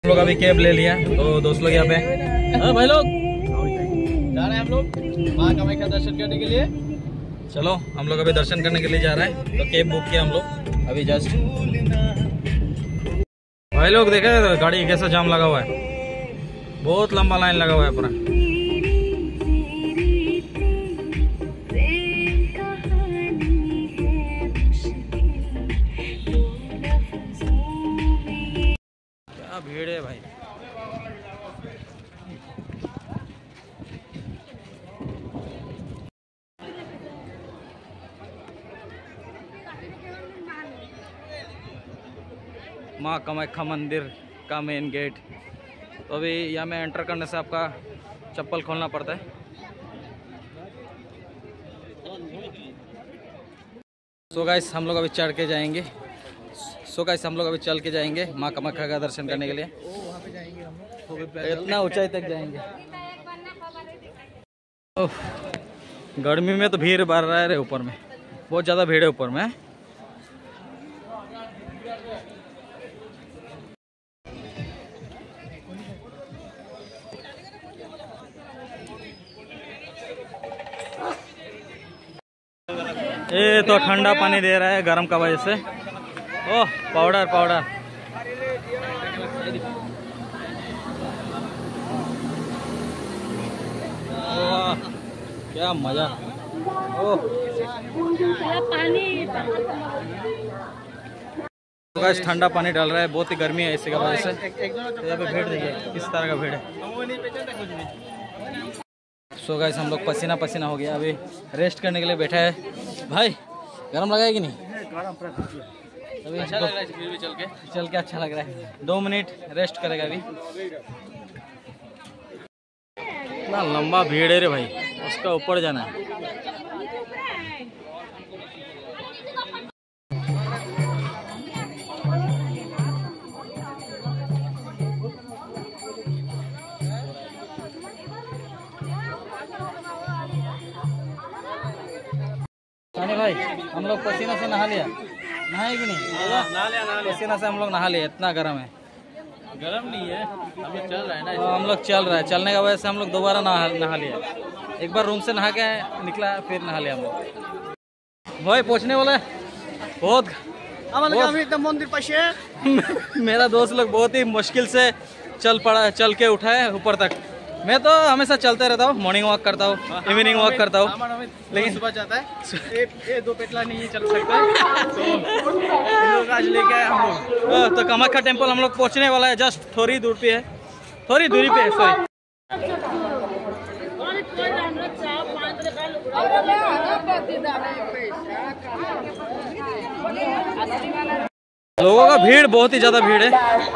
हम लोग अभी कैब ले लिया तो दोस्त लोग यहाँ पे भाई लोग जा रहे हैं हम लोग माँ कामाख्या दर्शन करने के लिए। चलो हम लोग अभी दर्शन करने के लिए जा रहे हैं, तो कैब बुक किया हम लोग अभी जस्ट। भाई लोग देखा है गाड़ी कैसा जाम लगा हुआ है, बहुत लंबा लाइन लगा हुआ है पूरा। क्या भीड़ है भाई। माँ कामाख्या मंदिर का मेन गेट। तो अभी यहाँ में एंटर करने से आपका चप्पल खोलना पड़ता है। सो गाइस हम लोग अभी चढ़ के जाएंगे। हम लोग अभी चल के जाएंगे माँ कामाख्या का दर्शन करने के लिए। इतना ऊंचाई तक जाएंगे। गर्मी में तो भीड़ बढ़ रहा है रे, ऊपर में बहुत ज़्यादा भीड़ है ऊपर में। ये तो ठंडा पानी दे रहा है गर्म का वजह से। ओह पाउडर क्या मजा। ओह तो गाइस ठंडा पानी डाल रहा है, बहुत ही गर्मी है इसी की वजह से। तो यहाँ पे भीड़ देखिए किस तरह का भीड़ है। सो गाइस हम लोग पसीना पसीना हो गया, अभी रेस्ट करने के लिए बैठा है। भाई गरम लगा है कि नहीं? अभी अच्छा लग रहा है, फिर भी चल के अच्छा लग रहा है। 2 मिनट रेस्ट करेगा अभी। इतना लंबा भीड़ है रे भाई, उसका ऊपर जाना है। भाई हम लोग पसीना से नहा लिया, नहाए कि नहीं? नहा लिया। पसीना से हम लोग नहा लिया, इतना गर्म है। गर्म नहीं है, अभी चल रहा है ना। हम लोग चल रहा है, चलने का वजह से हम लोग दोबारा नहा लिया। एक बार रूम से नहा के निकला, फिर नहा लिया हम लोग। भाई पहुँचने वाला है बहुत एकदम मंदिर पास है। मेरा दोस्त लोग बहुत ही मुश्किल से चल के उठा है ऊपर तक। मैं तो हमेशा चलते रहता हूँ, मॉर्निंग वॉक करता हूँ, इवनिंग वॉक करता हूँ, लेकिन सुबह जाता है। ये 2 पेटला नहीं चल सकता तो आज लेके आए हम लोग। तो कामाख्या टेम्पल हम लोग पहुँचने वाला है, जस्ट थोड़ी दूरी पे है, सॉरी। लोगों का भीड़ बहुत ही ज्यादा भीड़ है।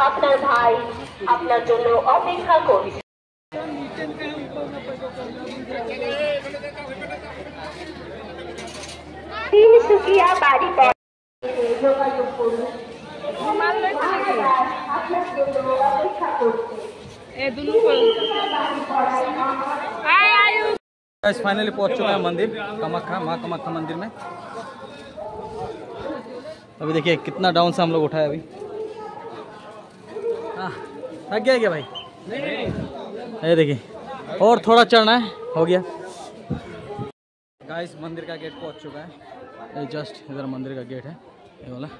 फाइनली पहुंच चुका है मंदिर कामाख्या, माँ कामाख्या मंदिर में। अभी देखिए कितना डाउन से हम लोग उठाए। अभी थक गया क्या भाई? ये देखिए और थोड़ा चढ़ना है, हो गया। गाइस मंदिर का गेट पहुंच चुका है, ये जस्ट इधर मंदिर का गेट है ये वाला।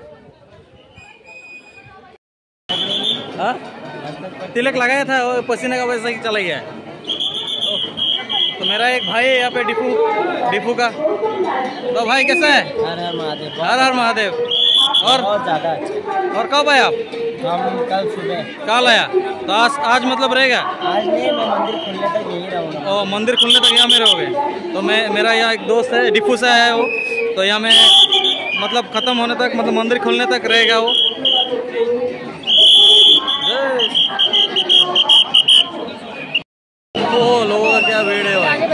तिलक लगाया था, वो पसीने का वजह से चला गया है। तो मेरा एक भाई है यहाँ पे डिफू का। तो भाई कैसा है? हर हर महादेव। और बहुत ज़्यादा अच्छा। और कब आए आप? हम कल सुबह। कल आया तो आज मतलब रहेगा? आज नहीं, मैं मंदिर खुलने तक यहीं रहूँगा। ओ मंदिर खुलने तक यहाँ में रहोगे? तो मेरा यहाँ एक दोस्त है डिफू से है वो, तो यहाँ में मतलब ख़त्म होने तक, मतलब मंदिर खुलने तक रहेगा वो। ओ लोगों का क्या भीड़ है भाई।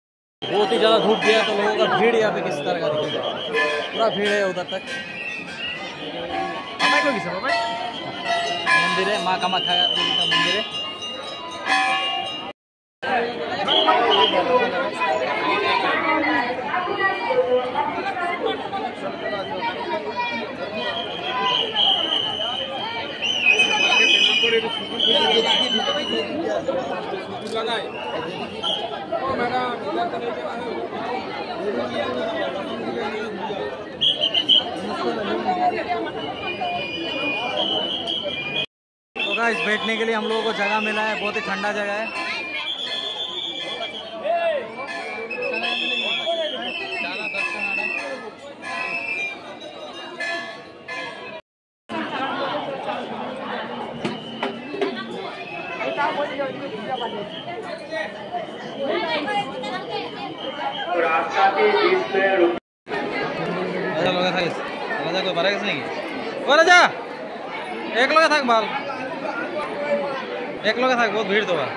बहुत ही ज़्यादा धूप दिया तो लोगों का भीड़ यहाँ पे किस तरह का दिखेगा, पूरा भीड़ है उधर तक। मंदिर है, माँ कामाख्या देवी का मंदिर है। तो गाइस बैठने के लिए हम लोगों को जगह मिला है, बहुत ही ठंडा जगह है। कोई बरागस नहीं राजा एक लोग था बाल एक लोग था, बहुत भीड़ तो बा।